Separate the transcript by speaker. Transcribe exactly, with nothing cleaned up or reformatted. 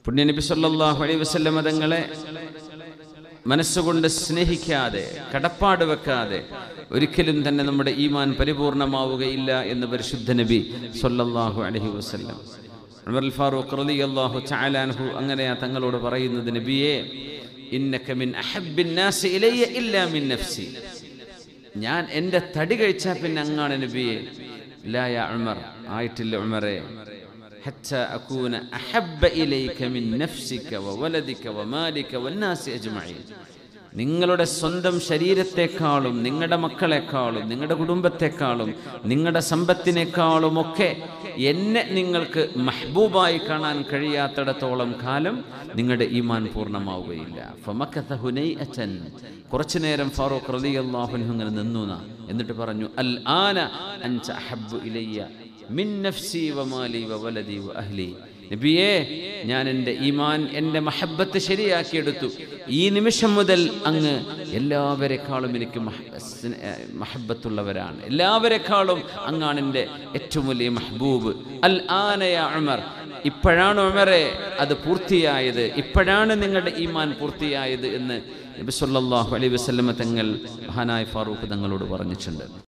Speaker 1: പുണ്യനബി സല്ലല്ലാഹു അലൈഹി വസല്ലം തങ്ങളെ മനസ്സുകൊണ്ട് സ്നേഹിക്കാതെ കടപ്പാട് വെക്കാതെ ഒരിക്കലും തന്നെ നമ്മുടെ ഈമാൻ പരിപൂർണമാവുകയില്ല എന്ന് പരിശുദ്ധ നബി സല്ലല്ലാഹു അലൈഹി വസല്ലം. ഉമർ അൽ ഫാറൂഖ് റളിയല്ലാഹു തആല അൻഹു അങ്ങനെയാ തങ്ങളോട് പറയുന്നത്, നബിയേ ഇന്നക മിൻ അഹബ്ബിൻ നാസി ഇലയ്യ ഇല്ലാ മിൻ നഫ്സി. ഞാൻ എൻ്റെ തടി കഴിച്ചാൽ പിന്നെ അങ്ങാണ് നബിയെ. ലാ യാ ഉമർ, ആയിട്ടില്ല ഉമറേ, ഹത്താ അകൂന അഹബ്ബ ഇലൈക മിൻ നഫ്സിക വവലദിക വമാലിക വന്നാസി അജ്മഈൻ. നിങ്ങളുടെ സ്വന്തം ശരീരത്തെക്കാളും നിങ്ങളുടെ മക്കളെക്കാളും നിങ്ങളുടെ കുടുംബത്തെക്കാളും നിങ്ങളുടെ സമ്പത്തിനേക്കാളുമൊക്കെ എന്നെ നിങ്ങൾക്ക് മഹ്ബൂബായി കാണാൻ കഴിയാത്തിടത്തോളം കാലം നിങ്ങളുടെ ഈമാൻ പൂർണ്ണമാവുകയില്ല. ഫമകത ഹുനൈഅതൻ, കുറച്ചു നേരം ഫാറൂഖ് റളിയല്ലാഹു അൻഹു ഇങ്ങനെ നിന്നു. എന്നിട്ട് പറഞ്ഞു, അൽ ആന അൻത അഹബ്ബു ഇലയ്യ മിൻ നഫ്സി വമാലി വവലദി വഅഹ്ലി. നബിയേ, ഞാൻ എൻ്റെ ഈമാൻ എൻ്റെ മഹബ്ബത്ത് ശരിയാക്കിയെടുത്തു. ഈ നിമിഷം മുതൽ അങ്ങ് എല്ലാവരെക്കാളും എനിക്ക് മഹബ്ബത്തുള്ളവരാണ്, എല്ലാവരെക്കാളും അങ്ങാണ് എൻ്റെ ഏറ്റവും വലിയ മഹ്ബൂബ്. അൽ ആന യാ ഉമർ, ഇപ്പോഴാണ് ഉമറെ അത് പൂർത്തിയായത്, ഇപ്പോഴാണ് നിങ്ങളുടെ ഈമാൻ പൂർത്തിയായത് എന്ന് നബി സല്ലല്ലാഹു അലൈഹി വസല്ലം തങ്ങൾ മഹാനായ ഫാറൂഖ് തങ്ങളോട് പറഞ്ഞിട്ടുണ്ട്.